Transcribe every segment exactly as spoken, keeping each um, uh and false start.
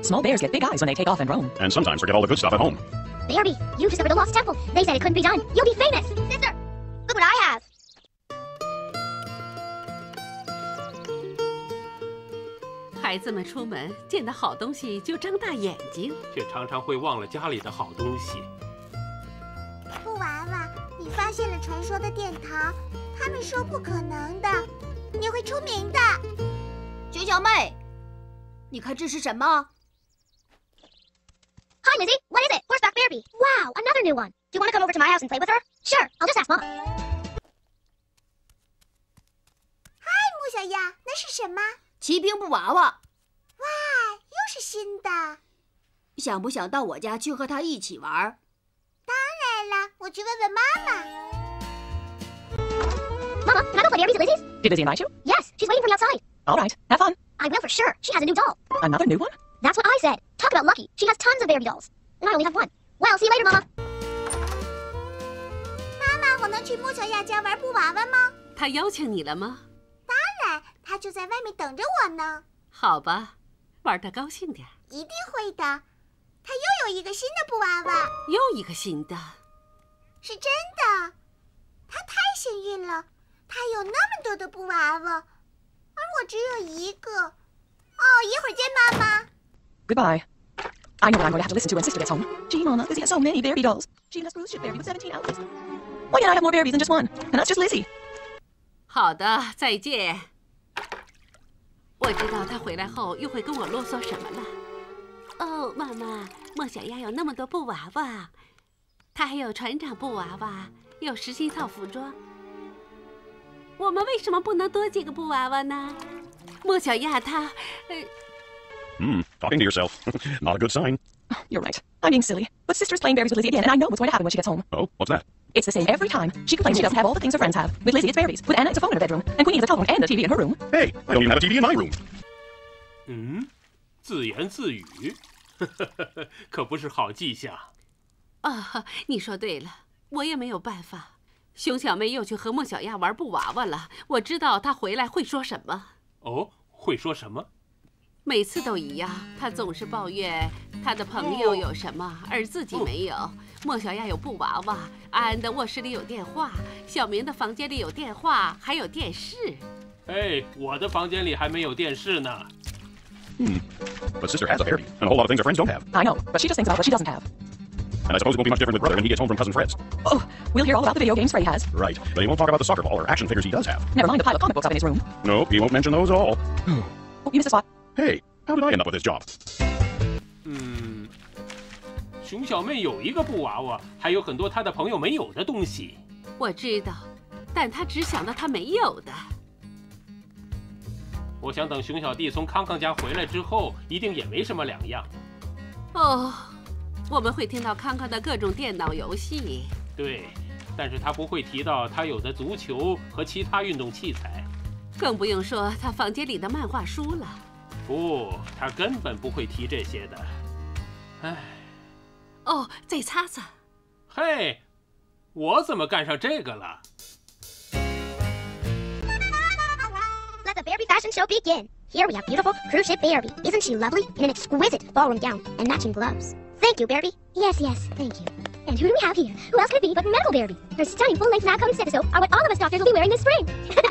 Small bears get big eyes when they take off and roam. And sometimes forget all the good stuff at home. Barbie, you discovered the lost temple. They said it couldn't be done. You'll be famous. Sister, look what I have. 孩子们出门见到好东西就睁大眼睛， 却常常会忘了家里的好东西。 布娃娃，你发现了传说的殿堂，他们说不可能的，你会出名的。 学小妹，你看这是什么 Hi, Lizzie. What is it? Horseback Barbie. Wow, another new one. Do you want to come over to my house and play with her? Sure, I'll just ask Mama. 嗨，穆小亚，那是什么？ 骑兵布娃娃。 哇，又是新的。 想不想到我家去和他一起玩？ 当然了，我去问问妈妈。 Mama, can I go play Barbies at Lizzie's? Did Lizzie invite you? Yes, she's waiting for me outside. All right, have fun. I will for sure. She has a new doll. Another new one? That's what I said. Talk about lucky. She has tons of Barbie dolls. And I only have one. Well, see you later, Mama. 妈妈，我能去穆小亚家玩布娃娃吗？ 他邀请你了吗？ 当然，他就在外面等着我呢。 好吧，玩得高兴点。 一定会的。他又有一个新的布娃娃。 又一个新的。 是真的。他太幸运了，他有那么多的布娃娃，而我只有一个。哦，一会儿见，妈妈。 Goodbye. I know what I'm going to have to listen to when Sister gets home. Gee, Mama, Lizzie has so many Barbie dolls. She even has cruise ship Barbie with seventeen outfits. Why can't I have more Barbies than just one? And that's just Lizzie. 好的，再见。我知道他回来后又会跟我啰嗦什么了。哦，妈妈，莫小丫有那么多布娃娃，她还有船长布娃娃，有十七套服装。我们为什么不能多几个布娃娃呢？莫小丫她，呃。 Hmm, talking to yourself. Not a good sign. You're right. I'm being silly. But Sister's playing Barbies with Lizzie again, and I know what's going to happen when she gets home. Oh, what's that? It's the same every time. She complains she doesn't have all the things her friends have. With Lizzie, it's Barbies. With Anna, it's a phone in her bedroom. And Queenie has a telephone and a T V in her room. Hey, I don't even have a T V in my room. 嗯，自言自语，可不是好迹象。 啊，你说对了，我也没有办法。熊小妹又去和莫小丫玩布娃娃了，我知道她回来会说什么。 哦，会说什么？ 每次都一样，他总是抱怨他的朋友有什么，而自己没有。莫小丫有布娃娃，安安的卧室里有电话，小明的房间里有电话，还有电视。 哎，我的房间里还没有电视呢。 Hmm. But Sister has a Barbie, and a whole lot of things her friends don't have. I know, but she just thinks about what she doesn't have. And I suppose it won't be much different with Brother when he gets home from Cousin Fred's. Oh, we'll hear all about the video games Freddy has. Right, but he won't talk about the soccer ball or action figures he does have. Never mind the pile of comic books up in his room. Nope, he won't mention those at all. Oh, you missed a spot. Hey, how did I end up with this job? 嗯，熊小妹有一个布娃娃，还有很多她的朋友没有的东西。 我知道，但她只想到她没有的。 我想等熊小弟从康康家回来之后，一定也没什么两样。 哦，我们会听到康康的各种电脑游戏。 对，但是他不会提到他有的足球和其他运动器材， 更不用说他房间里的漫画书了。 不，他根本不会提这些的。唉， 哦，再擦擦。 嘿，我怎么干上这个了 Let the Barbie fashion show begin. Here we have beautiful cruise ship Barbie. Isn't she lovely? In an exquisite ballroom gown and matching gloves. Thank you, Barbie. Yes, yes, thank you. And who do we have here? Who else could it be but Medical Barbie? Her stunning full-length lab-coated stethoscope are what all of us doctors will be wearing this spring.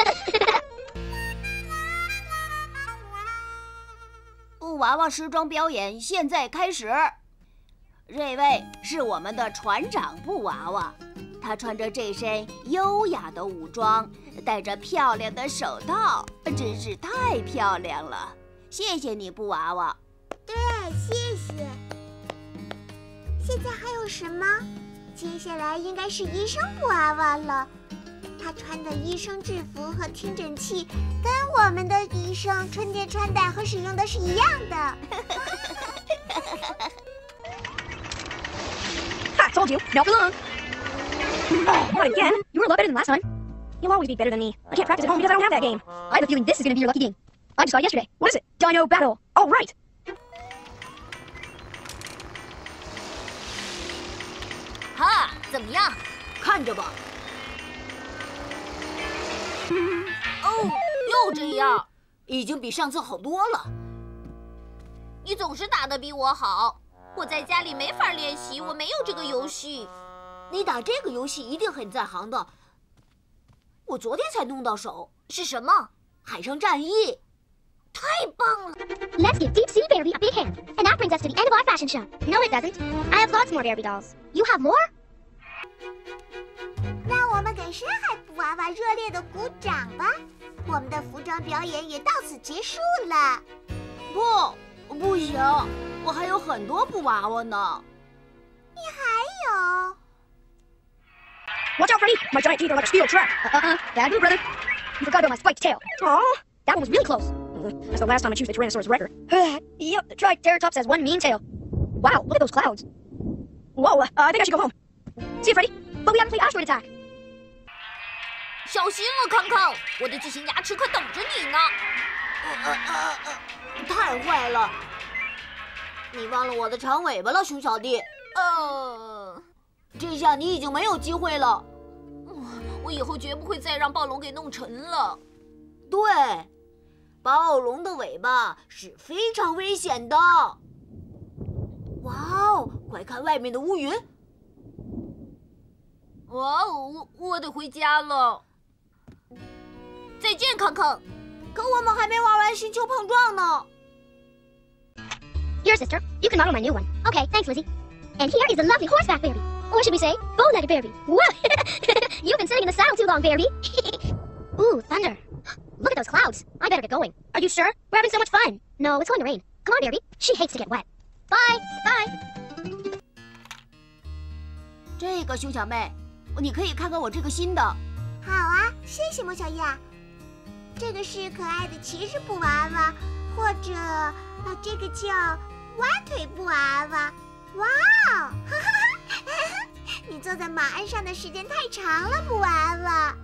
布娃娃时装表演现在开始。这位是我们的船长布娃娃，他穿着这身优雅的武装，戴着漂亮的手套，真是太漂亮了。谢谢你，布娃娃。 对，谢谢。现在还有什么？接下来应该是医生布娃娃了。他穿的医生制服和听诊器，跟我们的医生春天穿戴和使用的是一样的。 I told you, not for long. Oh, not again. You were a lot better than last time. You'll always be better than me. I can't practice at home because I don't have that game. I have a feeling this is going to be your lucky game. I just saw it yesterday. What is it? Dino Battle. Oh, right. 哈，怎么样？看着吧。哦，又这样，已经比上次好多了。 你总是打得比我好。我在家里没法练习，我没有这个游戏。 你打这个游戏一定很在行的。我昨天才弄到手。 是什么？ 海上战役。 太棒了 Let's give Deep Sea Berry a big hand. And that brings us to the end of our fashion show. No, it doesn't. I have lots more Barbie dolls. You have more? 让我们给深海布娃娃热烈的鼓掌吧！我们的服装表演也到此结束了。 不，不行，我还有很多布娃娃呢。 你还有 Watch out, Freddy! My giant teeth are like a steel trap. Uh-uh. Bad move, brother. You forgot about my spiked tail. Aw, that one was really close. That's the last time I choose the Tyrannosaurus record. Yep, the Triceratops has one mean tail. Wow, look at those clouds. Whoa, uh, I think I should go home. See you, Freddy. But we haven't played Asteroid Attack. 小心了，康康，我的巨型牙齿可等着你呢。 呃呃呃，太坏了！你忘了我的长尾巴了，熊小弟。 呃， 这下你已经没有机会了。 我以后绝不会再让暴龙给弄沉了。 对，暴龙的尾巴是非常危险的。哇哦，快看外面的乌云！ 哇哦，我我得回家了。再见，康康。 可我们还没玩完星球碰撞呢。 Here, sister. You can model my new one. Okay, thanks, Lizzie. And here is the lovely horseback Barbie. Or should we say, bow-legged Barbie. Whoa! You've been sitting in the saddle too long, Barbie. Ooh, thunder. Look at those clouds. I better get going. Are you sure? We're having so much fun. No, it's going to rain. Come on, Barbie. She hates to get wet. Bye. Bye. 这个熊小妹，你可以看看我这个新的。 好啊，谢谢莫小亚。这个是可爱的骑士布娃娃，或者啊，这个叫蛙腿布娃娃。哇哦！你坐在马鞍上的时间太长了，布娃娃。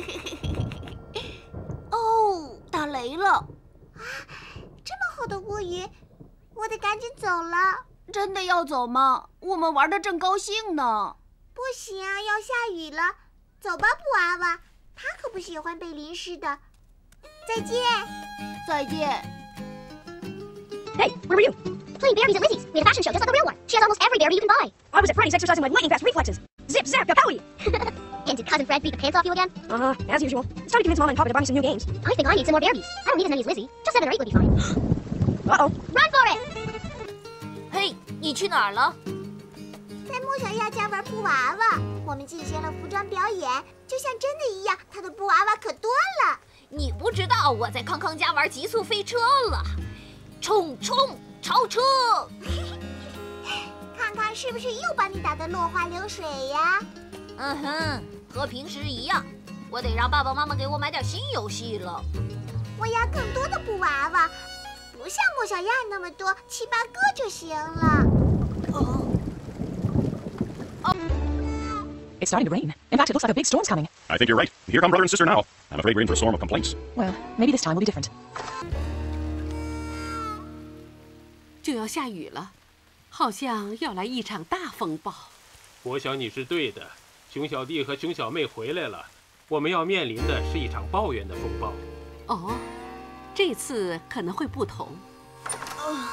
哦，打雷了！ 啊，这么厚的乌云，我得赶紧走了。 真的要走吗？我们玩的正高兴呢。 不行，要下雨了。走吧，布娃娃，他可不喜欢被淋湿的。再见。 再见。 Hey, where were you? Playing Barbies at Lizzie's. We had a fashion show just like the real one. She has almost every Barbie you can buy. I was at Freddy's exercising my lightning-fast reflexes. Zip, zap, kapowie! And did Cousin Fred beat the pants off you again? Uh-huh, as usual. It's time to convince Mom and Papa to buy me some new games. I think I need some more Barbies. I don't need as many as Lizzie. Just seven or eight would be fine. Uh-oh. Run for it! 嘿，你去哪儿了？ 在莫小亚家玩布娃娃，我们进行了服装表演，就像真的一样。他的布娃娃可多了。 你不知道我在康康家玩极速飞车了，冲冲超车！ 看看是不是又把你打得落花流水呀？ 嗯哼，和平时一样。我得让爸爸妈妈给我买点新游戏了。 我要更多的布娃娃，不像莫小亚那么多，七八个就行了。 哦。 It's starting to rain. In fact, it looks like a big storm's coming. I think you're right. Here come brother and sister now. I'm afraid we're in for a storm of complaints. Well, maybe this time will be different. 就要下雨了，好像要来一场大风暴。 我想你是对的，熊小弟和熊小妹回来了，我们要面临的是一场抱怨的风暴。 哦，这次可能会不同。 Oh,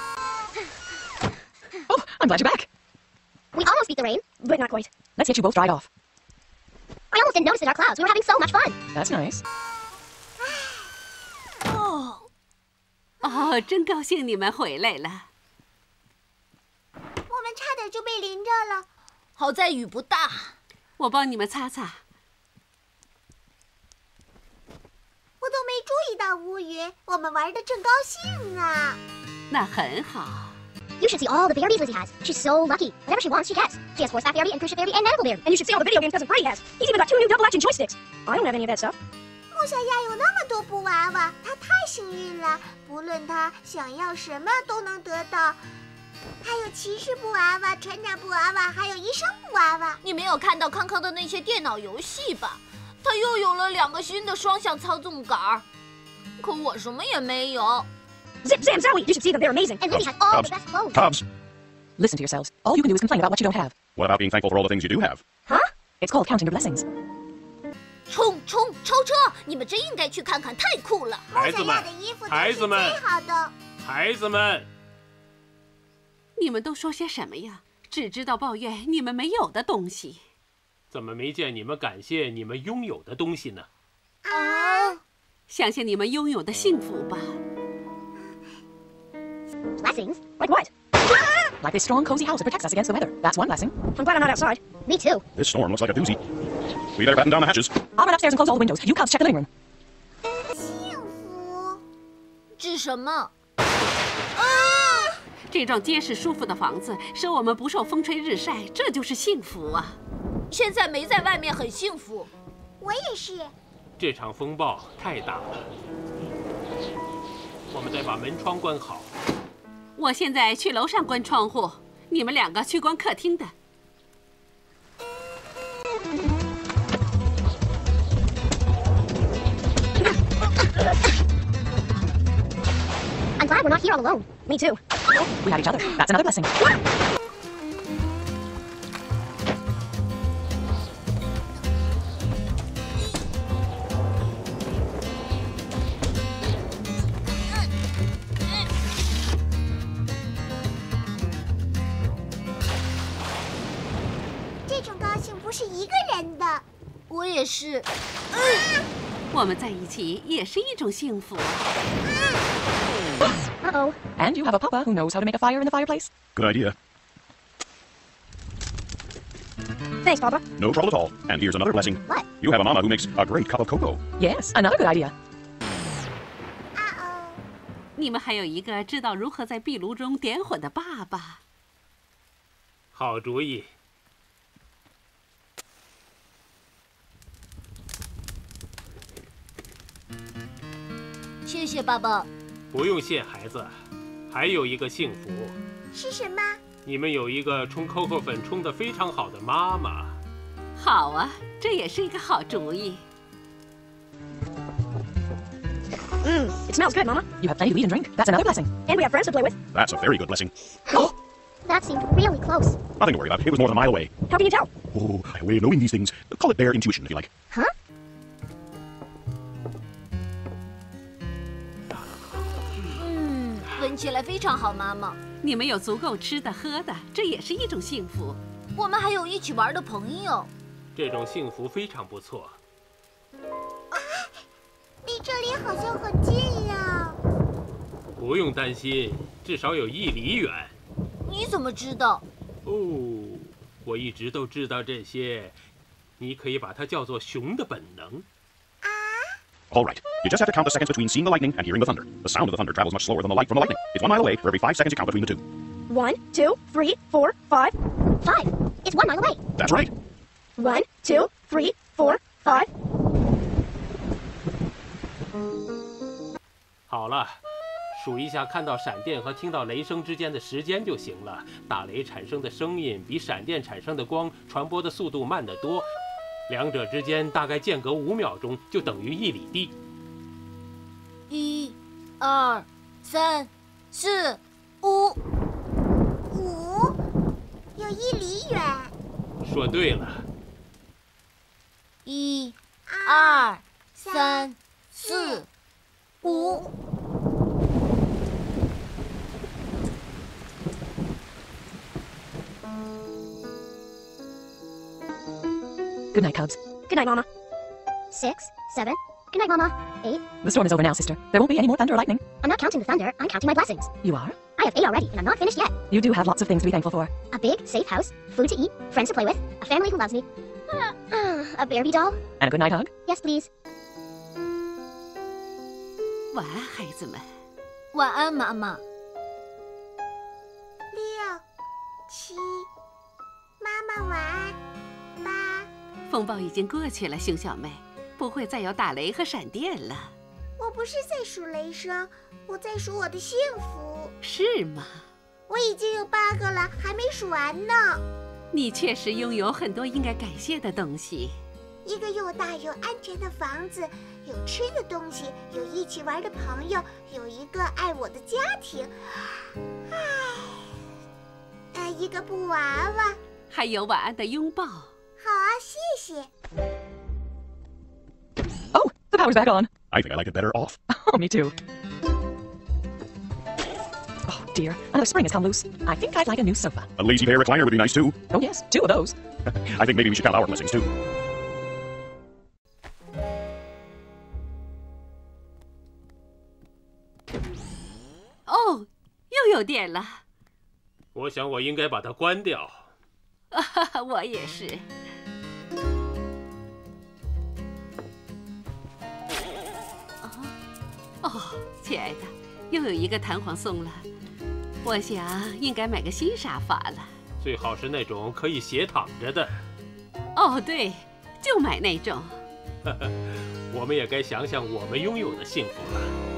I'm glad you're back. We almost beat the rain. But not quite. Let's get you both dried off. I almost didn't notice it in our clouds. We were having so much fun. That's nice. 哦， 哦，真高兴你们回来了。 我们差点就被淋着了。 好在雨不大， 我帮你们擦擦。 我都没注意到乌云，我们玩的正高兴呢。 那很好。 You should see all the Barbies Lizzie has. She's so lucky. Whatever she wants, she gets. She has horseback Barbie and cruise ship Barbie and medical Barbie. And you should see all the video games Cousin Freddy has. He's even got two new double-action joysticks. I don't have any of that stuff. 莫小亚有那么多布娃娃，她太幸运了，不论她想要什么都能得到。还有骑士布娃娃、船长布娃娃，还有医生布娃娃。 你没有看到康康的那些电脑游戏吧？他又有了两个新的双向操纵杆儿，可我什么也没有。 Zip, zam, zowie! You should see them. They're amazing. And Lizzie has all Cubs. the best clothes. Cubs, Listen to yourselves. All you can do is complain about what you don't have. what about being thankful for all the things you do have? Huh? It's called counting your blessings. 冲冲超车！你们真应该去看看，太酷了！ 莫小亚孩子们的衣服都是孩子们最好的。 孩子们， 你们都说些什么呀？只知道抱怨你们没有的东西。 怎么没见你们感谢你们拥有的东西呢？ 啊！ 想想你们拥有的幸福吧。 Blessings? Like what? Like this strong, cozy house that protects us against the weather. That's one blessing. I'm glad I'm not outside. Me too. This storm looks like a doozy. We better batten down the hatches. I'll run upstairs and close all the windows. You cubs check the living room. 幸福。 指什么？ 这幢结实舒服的房子使我们不受风吹日晒，这就是幸福啊！ 现在没在外面很幸福。 我也是。 这场风暴太大了，我们得把门窗关好。 我现在去楼上关窗户，你们两个去关客厅的。 I'm glad we're not here all alone. Me too. We have each other. That's another blessing. 这种高兴不是一个人的。 我也是。 我们在一起也是一种幸福。 Uh-oh. And you have a papa who knows how to make a fire in the fireplace. Good idea. Thanks, Papa. No trouble at all. And here's another blessing. What? You have a mama who makes a great cup of cocoa. Yes, another good idea. 啊哦， 你们还有一个知道如何在壁炉中点火的爸爸。 好主意。 谢谢爸爸。 不用谢，孩子。还有一个幸福， 是什么？ 你们有一个冲 Coco 粉冲得非常好的妈妈。 好啊，这也是一个好主意。 Mmm, it smells good, Mama. You have plenty to eat and drink. That's another blessing. And we have friends to play with. That's a very good blessing. That seemed really close. Nothing to worry about. It was more than a mile away. How can you tell? Oh, I have a way of knowing these things. Call it their intuition, if you like. Huh? 嗯，闻起来非常好，妈妈。 你们有足够吃的喝的，这也是一种幸福。 我们还有一起玩的朋友。 这种幸福非常不错。 离这里好像很近呀。 不用担心，至少有一里远。 你怎么知道？ 哦，我一直都知道这些。你可以把它叫做熊的本能。 All right. You just have to count the seconds between seeing the lightning and hearing the thunder. The sound of the thunder travels much slower than the light from the lightning. It's one mile away. For every five seconds, you count between the two. One, two, three, four, five. Five. It's one mile away. That's right. One, two, three, four, five. 好了，数一下看到闪电和听到雷声之间的时间就行了。打雷产生的声音比闪电产生的光传播的速度慢得多，两者之间大概间隔五秒钟，就等于一里地。 一、二、三、四、五。 五，有一里远。 说对了。 一、二、三、四、五。 Good night, cubs. Good night, Mama. Six, seven. Good night, Mama. Eight. The storm is over now, sister. There won't be any more thunder or lightning. I'm not counting the thunder. I'm counting my blessings. You are? I have eight already, and I'm not finished yet. You do have lots of things to be thankful for. A big, safe house, food to eat, friends to play with, a family who loves me. A Barbie doll? And a good night hug? Yes, please. 晚安，孩子们。 晚安，妈妈。 六，七，妈妈晚安。八。 风暴已经过去了，熊小妹，不会再有打雷和闪电了。 我不是在数雷声，我在数我的幸福。 是吗？ 我已经有八个了，还没数完呢。 你确实拥有很多应该感谢的东西。 一个又大又安全的房子，有吃的东西，有一起玩的朋友，有一个爱我的家庭。唉，呃，一个布娃娃， 还有晚安的拥抱。 好啊，谢谢。 Oh, the power's back on. I think I like it better off. Oh, me too. Oh, dear. I know spring has come loose. I think I'd like a new sofa. A lazy pair recliner would be nice too. Oh, yes, two of those. I think maybe we should count our blessings too. 哦，又有电了。 我想我应该把它关掉。 我也是。哦，亲爱的，又有一个弹簧松了。我想应该买个新沙发了。 最好是那种可以斜躺着的。 哦，对，就买那种。 我们也该想想我们拥有的幸福了。